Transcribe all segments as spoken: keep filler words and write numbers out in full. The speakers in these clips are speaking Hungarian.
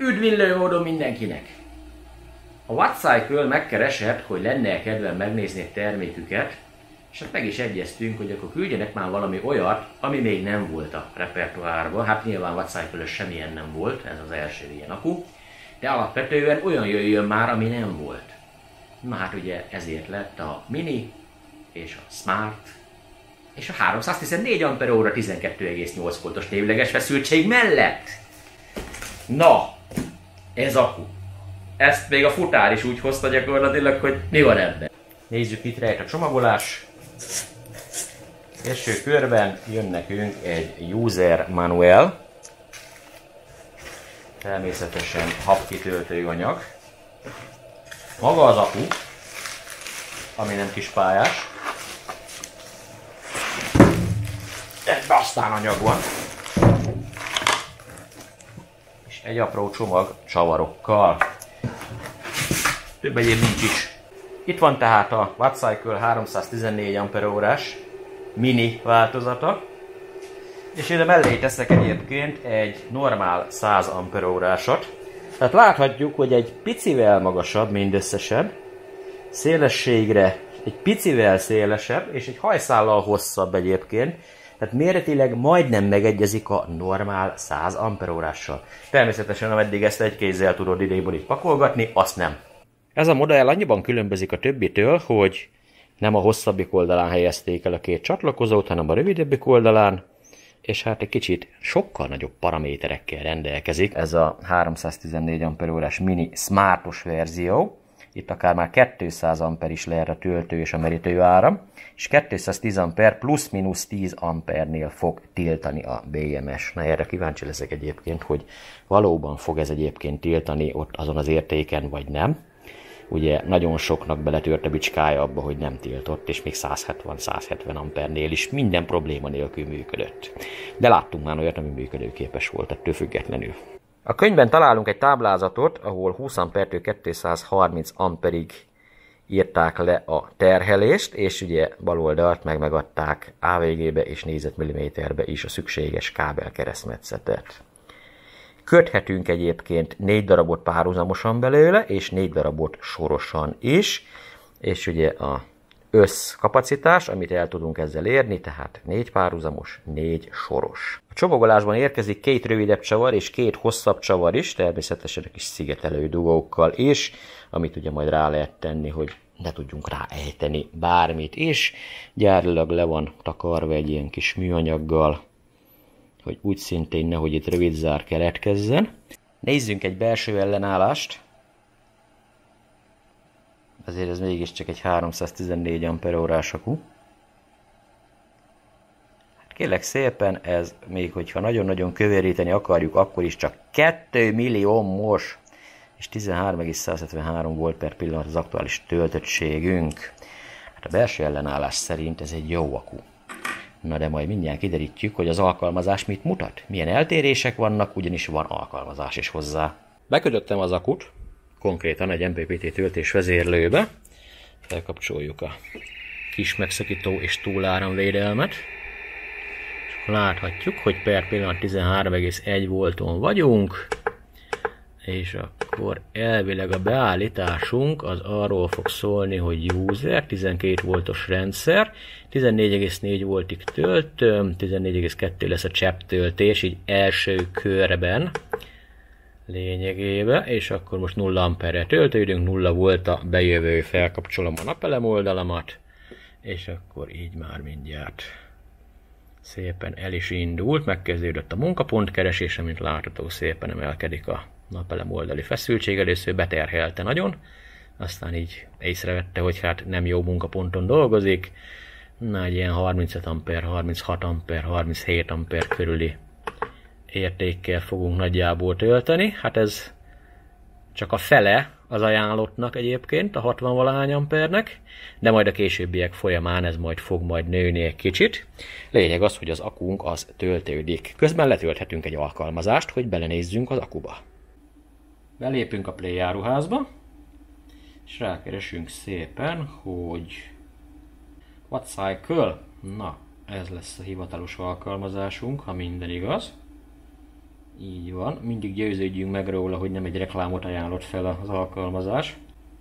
Üdvillő módon mindenkinek! A Wattcycle megkeresett, hogy lenne kedven megnézni egy terméküket, és hát meg is egyeztünk, hogy akkor küldjenek már valami olyat, ami még nem volt a repertoárban. Hát nyilván Wattcycle-ös semmilyen nem volt, ez az első ilyen akku, de alapvetően olyan jöjjön már, ami nem volt. Na hát ugye ezért lett a Mini, és a Smart, és a háromszáztizennégy ampereóra tizenkettő egész nyolc voltos névleges feszültség mellett. Na, ez akku. Ezt még a futár is úgy hozta gyakorlatilag, hogy mi van ebben. Nézzük, itt rejt a csomagolás. Első körben jön nekünk egy user manual. Természetesen hapkitöltő anyag. Maga az akku, ami nem kis pályás. Ebben aztán anyag van. És egy apró csomag csavarokkal. Több egyéb nincs is. Itt van tehát a Wattcycle háromszáztizennégy ampereórás mini változata. És ide mellé teszek egyébként egy normál száz ampereórásat. Tehát láthatjuk, hogy egy picivel magasabb mindösszesen, szélességre egy picivel szélesebb, és egy hajszállal hosszabb egyébként. Tehát méretileg majdnem megegyezik a normál száz ampereórással. Természetesen, ameddig ezt egy kézzel tudod idéből itt pakolgatni, azt nem. Ez a modell annyiban különbözik a többitől, hogy nem a hosszabbik oldalán helyezték el a két csatlakozót, hanem a rövidebbik oldalán, és hát egy kicsit sokkal nagyobb paraméterekkel rendelkezik. Ez a háromszáztizennégy ampereórás mini smartos verzió. Itt akár már kétszáz amper is lehet a töltő és a merítő áram, és kétszáztíz amper plusz-minusz tíz ampernél fog tiltani a bé em es. Na, erre kíváncsi leszek egyébként, hogy valóban fog ez egyébként tiltani ott azon az értéken, vagy nem. Ugye nagyon soknak beletört a bicskája abba, hogy nem tiltott, és még száz hetven-száz hetven ampernél is minden probléma nélkül működött. De láttunk már olyat, ami működőképes volt ettől függetlenül. A könyvben találunk egy táblázatot, ahol húsz ampertől kétszázharminc amperig írták le a terhelést, és ugye bal oldalt meg megadták á vé gé-be és négyzetmilliméterbe is a szükséges kábel keresztmetszetet. Köthetünk egyébként négy darabot párhuzamosan belőle, és négy darabot sorosan is, és ugye a összkapacitás, amit el tudunk ezzel érni, tehát négy párhuzamos, négy soros. A csomagolásban érkezik két rövidebb csavar és két hosszabb csavar is, természetesen a kis szigetelő dugókkal is, amit ugye majd rá lehet tenni, hogy ne tudjunk rá ejteni bármit is. Gyárilag le van takarva egy ilyen kis műanyaggal, hogy úgy szintén nehogy itt rövid zár keletkezzen. Nézzünk egy belső ellenállást. Azért ez mégiscsak egy háromszáztizennégy ampereórás akku. Hát kérlek szépen, ez még hogyha nagyon-nagyon kövéríteni akarjuk, akkor is csak két millió mos és tizenhárom egész százhetvenhárom volt per pillanat az aktuális töltöttségünk. Hát a belső ellenállás szerint ez egy jó akku. Na de majd mindjárt kiderítjük, hogy az alkalmazás mit mutat. Milyen eltérések vannak, ugyanis van alkalmazás is hozzá. Bekötöttem az akut, konkrétan egy em pé pé té töltés vezérlőbe. Felkapcsoljuk a kis megszakító és túláramvédelmet. És láthatjuk, hogy per pillanat tizenhárom egész egy volton vagyunk. És akkor elvileg a beállításunk az arról fog szólni, hogy user, tizenkét voltos rendszer, tizennégy egész négy voltig töltöm, tizennégy egész kettő lesz a csepp töltés, így első körben lényegében, és akkor most nulla amperre töltődünk, nulla volt a bejövő, felkapcsolom a napelem oldalamat, és akkor így már mindjárt szépen el is indult, megkezdődött a munkapontkeresése, mint látható, szépen emelkedik a napelem oldali feszültség, először beterhelte nagyon, aztán így észrevette, hogy hát nem jó munkaponton dolgozik, na egy ilyen harmincöt amper, harminchat amper, harminchét amper körüli értékkel fogunk nagyjából tölteni. Hát ez csak a fele az ajánlottnak egyébként, a hatvan valahány ampernek, de majd a későbbiek folyamán ez majd fog majd nőni egy kicsit. Lényeg az, hogy az akunk az töltődik. Közben letölthetünk egy alkalmazást, hogy belenézzünk az akuba. Belépünk a Play áruházba, és rákeresünk szépen, hogy Wattcycle. Na, ez lesz a hivatalos alkalmazásunk, ha minden igaz. Így van, mindig győződjünk meg róla, hogy nem egy reklámot ajánlott fel az alkalmazás.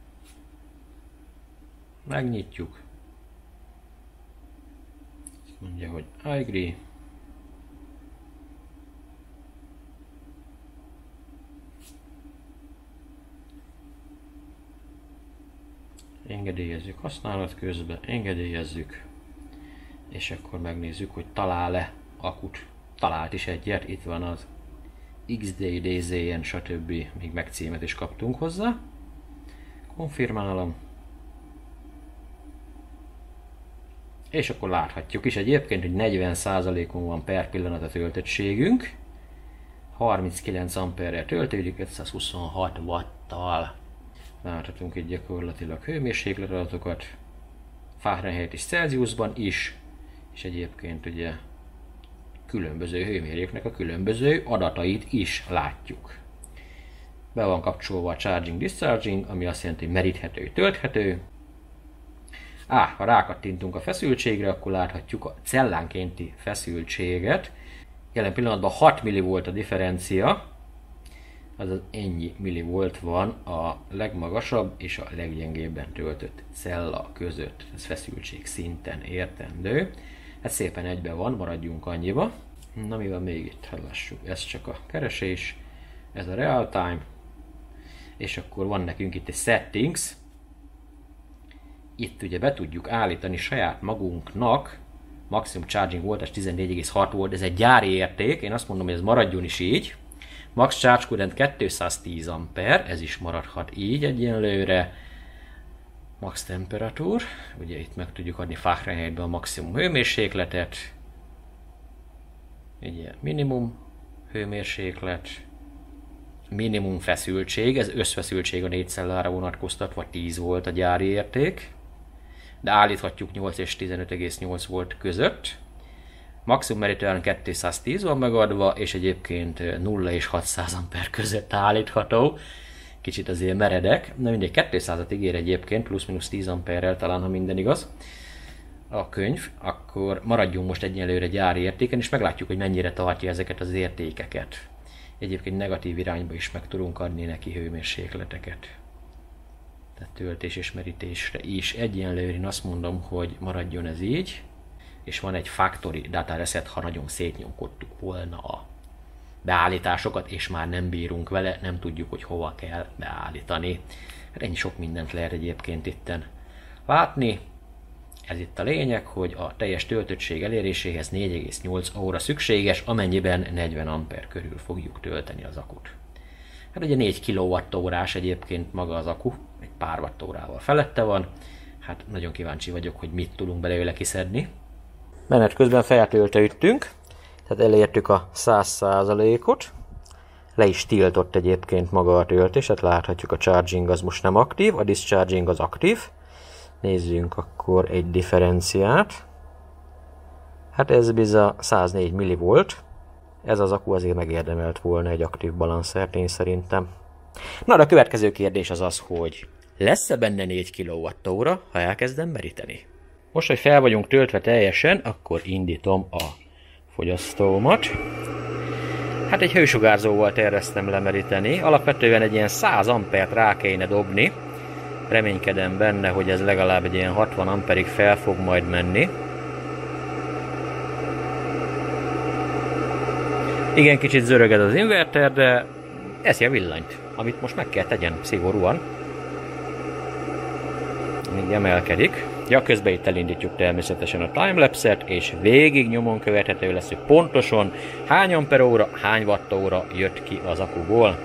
Megnyitjuk. Azt mondja, hogy I agree. Engedélyezzük használat közben, engedélyezzük. És akkor megnézzük, hogy talál-e akut. Talált is egyet, itt van az iksz dé, dé zé en, stb. Még megcímet is kaptunk hozzá. Konfirmálom. És akkor láthatjuk is egyébként, hogy negyven százalékon van per pillanat a töltöttségünk. harminckilenc amperrel töltődik, ötszázhuszonhat watttal. Láthatunk itt gyakorlatilag hőmérsékletadatokat, Fahrenheit és Celsiusban is, és egyébként ugye különböző hőmérőknek a különböző adatait is látjuk. Be van kapcsolva a Charging Discharging, ami azt jelenti, hogy meríthető, tölthető. Á, ha rákattintunk a feszültségre, akkor láthatjuk a cellánkénti feszültséget. Jelen pillanatban hat millivolt a differencia, azaz ennyi millivolt van a legmagasabb és a leggyengébben töltött cella között. Ez feszültség szinten értendő. Ez szépen egyben van, maradjunk annyiba. Na mi van még itt? Lássuk, ez csak a keresés, ez a real time, és akkor van nekünk itt egy settings. Itt ugye be tudjuk állítani saját magunknak maximum charging voltage tizennégy egész hat volt, ez egy gyári érték, én azt mondom, hogy ez maradjon is így. Max charge current kétszáztíz amper, ez is maradhat így egyenlőre. Max temperatúr, ugye itt meg tudjuk adni Fahrenheitben a maximum hőmérsékletet. Ugye minimum hőmérséklet, minimum feszültség, ez összfeszültség a négy cellára vonatkoztatva tíz volt a gyári érték, de állíthatjuk nyolc és tizenöt egész nyolc volt között. Maximum merítően kétszáztíz van megadva, és egyébként nulla és hatszáz amper között állítható. Kicsit azért meredek, de mindegy, kétszázat ígér egyébként, plusz-minusz tíz amperrel talán, ha minden igaz a könyv, akkor maradjunk most egyelőre gyári értéken, és meglátjuk, hogy mennyire tartja ezeket az értékeket. Egyébként negatív irányba is meg tudunk adni neki hőmérsékleteket. Tehát töltés és merítésre is. Egyenlőre én azt mondom, hogy maradjon ez így, és van egy factory data reset, ha nagyon szétnyomkodtuk volna a beállításokat, és már nem bírunk vele, nem tudjuk, hogy hova kell beállítani. Hát ennyi sok mindent lehet egyébként itten látni. Ez itt a lényeg, hogy a teljes töltöttség eléréséhez négy egész nyolc óra szükséges, amennyiben negyven amper körül fogjuk tölteni az akut. Hát ugye négy kilowattórás egyébként maga az akku, egy pár wattórával felette van. Hát nagyon kíváncsi vagyok, hogy mit tudunk belőle kiszedni. Menet közben feltöltődtünk, tehát elértük a száz százalékot. Le is tiltott egyébként maga a töltés, tehát láthatjuk, a charging az most nem aktív, a discharging az aktív. Nézzünk akkor egy differenciát. Hát ez bizony száznégy millivolt. Ez az akku azért megérdemelt volna egy aktív balanszert, én szerintem. Na, de a következő kérdés az az, hogy lesz-e benne négy kilowattóra, ha elkezdem meríteni? Most, hogy fel vagyunk töltve teljesen, akkor indítom a fogyasztómat. Hát egy hősugárzóval terveztem lemeríteni. Alapvetően egy ilyen száz ampert rá kéne dobni. Reménykedem benne, hogy ez legalább egy ilyen hatvan amperig fel fog majd menni. Igen, kicsit zöröged az inverter, de eszi a villanyt, amit most meg kell tegyen szigorúan. Még emelkedik. Ja, közben itt elindítjuk természetesen a timelapse-et, és végig nyomon követhető lesz, hogy pontosan hány amperóra, hány wattóra jött ki az akuból.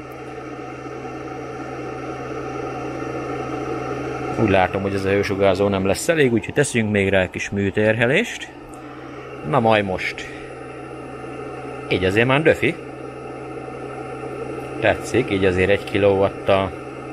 Úgy látom, hogy ez a hősugárzó nem lesz elég, úgyhogy teszünk még rá egy kis műterhelést. Na majd most. Így azért már döfi. Tetszik, így azért egy kilowattal.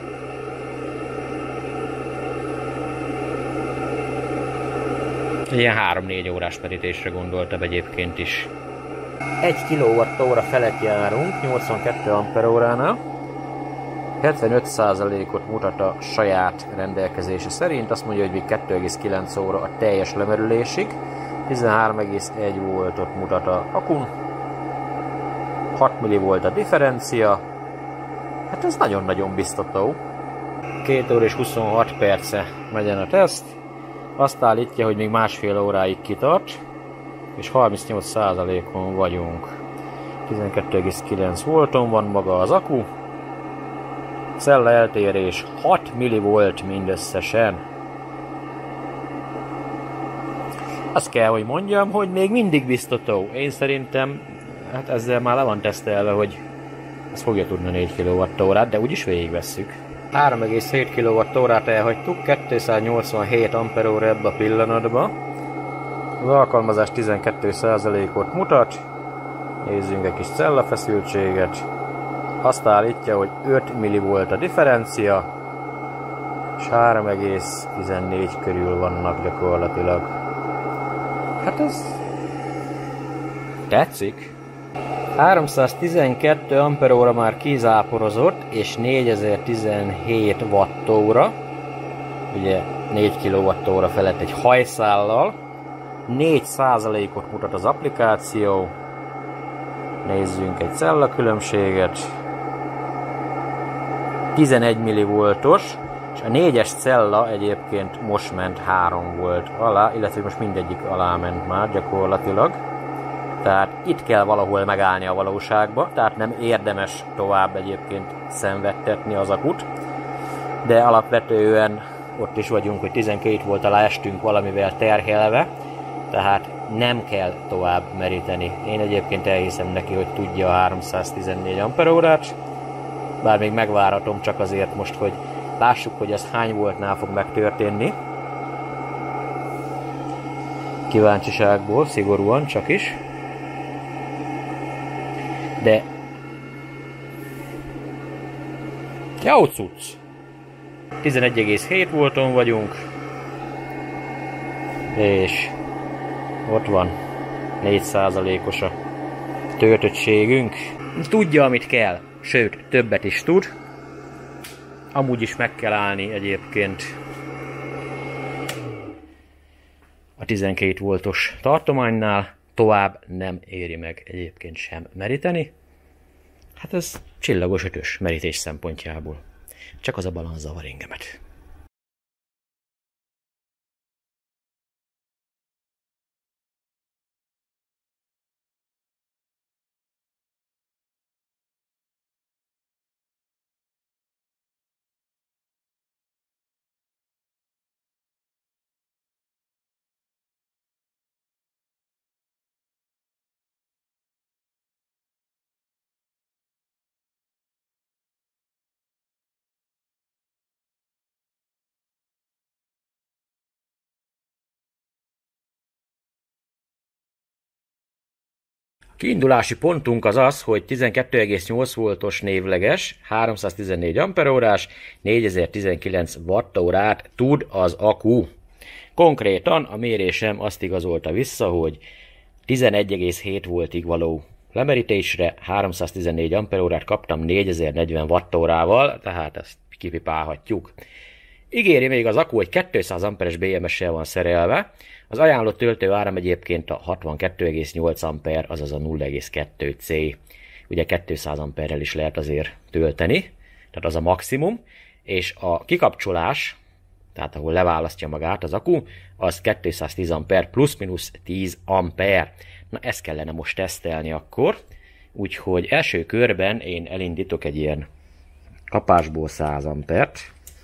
Ilyen három-négy órás merítésre gondoltam egyébként is. egy kilowattóra felett járunk, nyolcvankettő amperóránál. hetvenöt százalékot mutat a saját rendelkezése szerint, azt mondja, hogy még kettő egész kilenc óra a teljes lemerülésig. tizenhárom egész egy voltot mutat a akun. hat millivolt a differencia. Hát ez nagyon-nagyon biztató. két óra és huszonhat perce megyen a teszt. Azt állítja, hogy még másfél óráig kitart, és harmincnyolc százalékon vagyunk. tizenkettő egész kilenc volton van maga az akku. Cella eltérés hat millivolt mindösszesen. Azt kell, hogy mondjam, hogy még mindig biztató. Én szerintem, hát ezzel már le van tesztelve, hogy ez fogja tudni négy kilowattórát, de úgyis végigvesszük. három egész hét kilowattórát elhagytuk, kétszáznyolcvanhét amperóra ebbe a pillanatban. Az alkalmazás tizenkét százalékot mutat. Nézzünk egy kis cellafeszültséget. Azt állítja, hogy öt millivolt a differencia, és három egész tizennégy körül vannak gyakorlatilag. Hát ez tetszik. háromszáztizenkettő amperóra már kizáporozott, és négyezer-tizenhét wattóra, ugye négy kilowattóra felett egy hajszállal, négy százalékot mutat az applikáció. Nézzünk egy cella különbséget. tizenegy millivoltos, és a négyes cella egyébként most ment három volt alá, illetve most mindegyik alá ment már gyakorlatilag. Tehát itt kell valahol megállni a valóságba, tehát nem érdemes tovább egyébként szenvedtetni az akut. De alapvetően ott is vagyunk, hogy tizenkét volt alá estünk valamivel terhelve, tehát nem kell tovább meríteni. Én egyébként elhiszem neki, hogy tudja a háromszáztizennégy amperórát, bár még megvárhatom csak azért most, hogy lássuk, hogy ez hány voltnál fog megtörténni. Kíváncsiságból, szigorúan csak is. De jó cucc! tizenegy egész hét volton vagyunk, és ott van négy százalékos a töltöttségünk. Tudja, amit kell, sőt, többet is tud. Amúgy is meg kell állni egyébként a tizenkét voltos tartománynál, tovább nem éri meg egyébként sem meríteni. Hát ez csillagos ötös merítés szempontjából. Csak az a balansz zavar engemet. Kiindulási pontunk az az, hogy tizenkét egész nyolc voltos névleges, háromszáztizennégy amperórás, négyezer-tizenkilenc wattórát tud az akku. Konkrétan a mérésem azt igazolta vissza, hogy tizenegy egész hét voltig való lemerítésre háromszáztizennégy amperórát kaptam négyezer-negyven wattórával, tehát ezt kipipálhatjuk. Ígéri még az akku, hogy kétszáz amperes bé em es-sel van szerelve. Az ajánlott töltő áram egyébként a hatvankettő egész nyolc amper, azaz a nulla egész kettő C. Ugye kétszáz amperrel is lehet azért tölteni, tehát az a maximum. És a kikapcsolás, tehát ahol leválasztja magát az akku, az kétszáztíz amper plusz-minusz tíz amper. Na ezt kellene most tesztelni akkor. Úgyhogy első körben én elindítok egy ilyen kapásból száz ampert.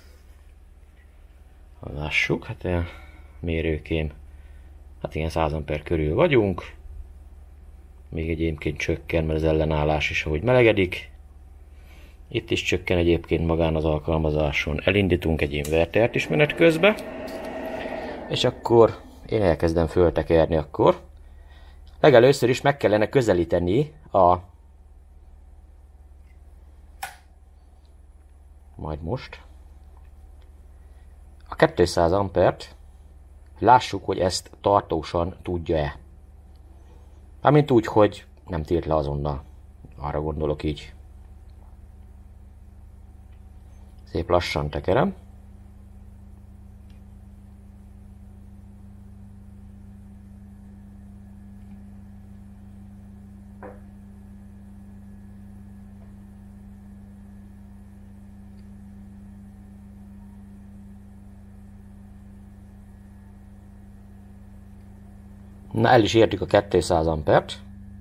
Lássuk, hát a mérőkén, hát ilyen száz amper körül vagyunk. Még egyébként csökken, mert az ellenállás is ahogy melegedik. Itt is csökken egyébként magán az alkalmazáson. Elindítunk egy invertert is menet közben. És akkor én elkezdem föltekerni akkor. Legelőször is meg kellene közelíteni a... Majd most. A kétszáz ampert, lássuk, hogy ezt tartósan tudja-e. Mármint úgy, hogy nem tilt le azonnal. Arra gondolok így. Szép lassan tekerem. Na, el is értük a kétszáz ampert.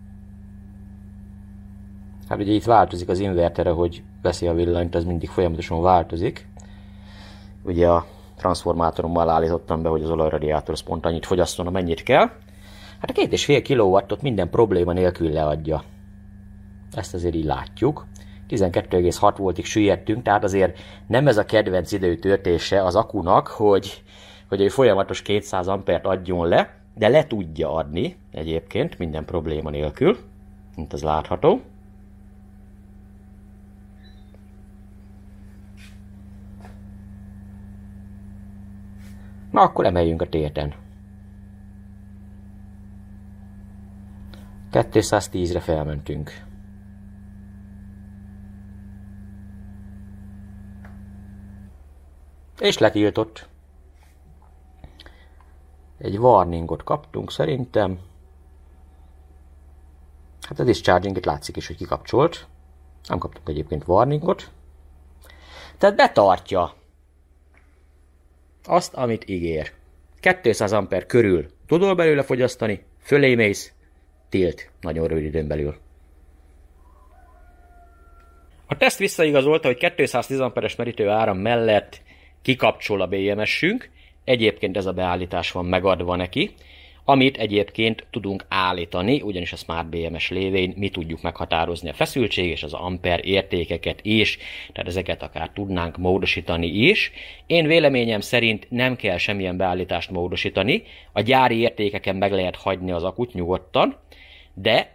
Hát ugye itt változik az invertere, hogy veszi a villanyt, ez mindig folyamatosan változik. Ugye a transformátorommal állítottam be, hogy az olajradiátor az pont annyit fogyasztson, amennyit kell. Hát a két és fél kilowattot minden probléma nélkül leadja. Ezt azért így látjuk. tizenkettő egész hat voltig süllyedtünk, tehát azért nem ez a kedvenc idő töltése az akunak, hogy, hogy egy folyamatos kétszáz ampert adjon le, de le tudja adni egyébként minden probléma nélkül, mint az látható. Na, akkor emeljünk a téten. kétszáztízre felmentünk. És letiltott. Egy warningot kaptunk szerintem. Hát a discharging itt látszik is, hogy kikapcsolt. Nem kaptunk egyébként warningot. Tehát betartja azt, amit ígér. kétszáz amper körül tudod belőle fogyasztani, fölé mész, tilt nagyon rövid időn belül. A teszt visszaigazolta, hogy kétszáztíz amperes merítő áram mellett kikapcsol a bé em es-ünk, egyébként ez a beállítás van megadva neki, amit egyébként tudunk állítani, ugyanis a Smart bé em es lévén mi tudjuk meghatározni a feszültség és az amper értékeket is, tehát ezeket akár tudnánk módosítani is. Én véleményem szerint nem kell semmilyen beállítást módosítani, a gyári értékeken meg lehet hagyni az akut nyugodtan, de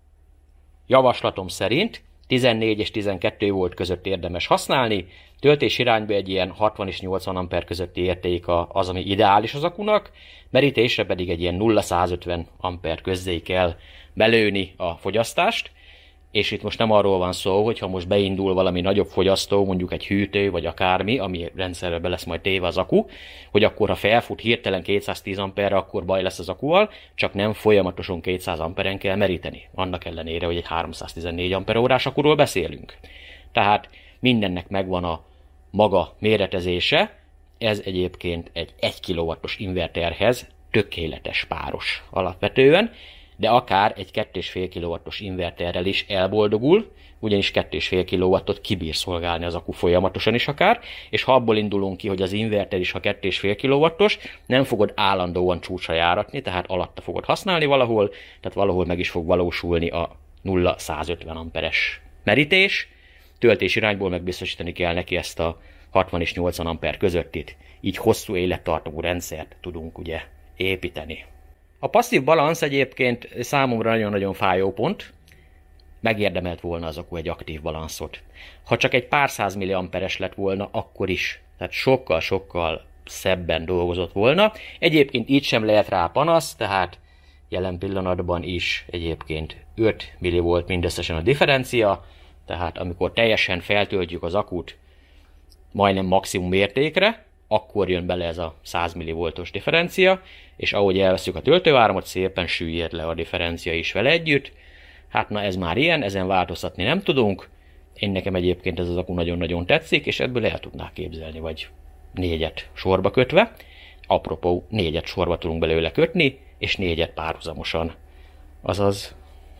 javaslatom szerint tizennégy és tizenkettő volt között érdemes használni, töltés irányba egy ilyen hatvan és nyolcvan amper közötti érték az, ami ideális az akunak, merítésre pedig egy ilyen nulla százötven amper közzé kell belőni a fogyasztást, és itt most nem arról van szó, hogy ha most beindul valami nagyobb fogyasztó, mondjuk egy hűtő vagy akármi, ami rendszerbe be lesz majd téve az aku, hogy akkor ha felfut hirtelen kétszáztíz amperre, akkor baj lesz az akuval, csak nem folyamatosan kétszáz amperen kell meríteni. Annak ellenére, hogy egy háromszáztizennégy amperórás akuról beszélünk. Tehát mindennek megvan a maga méretezése, ez egyébként egy egy kilowattos inverterhez tökéletes páros alapvetően, de akár egy két és fél kilowattos inverterrel is elboldogul, ugyanis két és fél kilowattot kibír szolgálni az akku folyamatosan is akár, és ha abból indulunk ki, hogy az inverter is, ha két és fél kilowattos, nem fogod állandóan csúcsra járatni, tehát alatta fogod használni valahol, tehát valahol meg is fog valósulni a nulla százötven amperes merítés, töltés irányból megbiztosítani kell neki ezt a hatvan és nyolcvan amper közöttit, így hosszú élettartamú rendszert tudunk ugye építeni. A passzív balansz egyébként számomra nagyon-nagyon fájó pont, megérdemelt volna az akku egy aktív balanszot. Ha csak egy pár száz milliamperes lett volna, akkor is, tehát sokkal-sokkal szebben dolgozott volna. Egyébként így sem lehet rá panasz, tehát jelen pillanatban is egyébként öt millivolt mindösszesen a differencia, tehát amikor teljesen feltöltjük az akut majdnem maximum értékre, akkor jön bele ez a száz millivoltos differencia, és ahogy elveszünk a töltőáramot, szépen süllyed le a differencia is vele együtt. Hát na ez már ilyen, ezen változtatni nem tudunk. Én nekem egyébként ez az akku nagyon-nagyon tetszik, és ebből el tudnák képzelni, vagy négyet sorba kötve. Apropó, négyet sorba tudunk belőle kötni, és négyet párhuzamosan. Azaz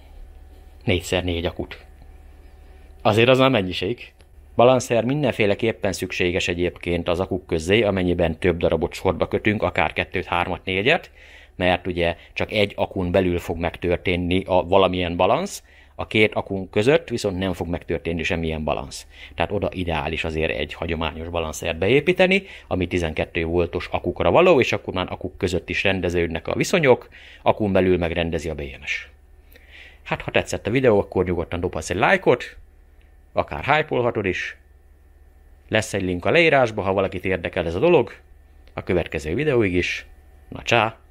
négyszer négy akut. Azért az már mennyiség. Balanszer mindenféleképpen szükséges egyébként az akuk közé, amennyiben több darabot sorba kötünk, akár kettőt, hármat, négyet, mert ugye csak egy akun belül fog megtörténni a valamilyen balansz, a két akun között viszont nem fog megtörténni semmilyen balansz. Tehát oda ideális azért egy hagyományos balanszert beépíteni, ami tizenkettő voltos akukra való, és akkor már akuk között is rendeződnek a viszonyok, akun belül megrendezi a bé em es. Hát ha tetszett a videó, akkor nyugodtan dobhatsz egy lájkot, akár hype-olhatod is. Lesz egy link a leírásba, ha valakit érdekel ez a dolog. A következő videóig is. Na csá!